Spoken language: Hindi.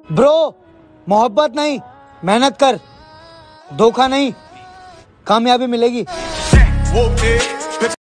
ब्रो, मोहब्बत नहीं, मेहनत कर, धोखा नहीं, कामयाबी मिलेगी।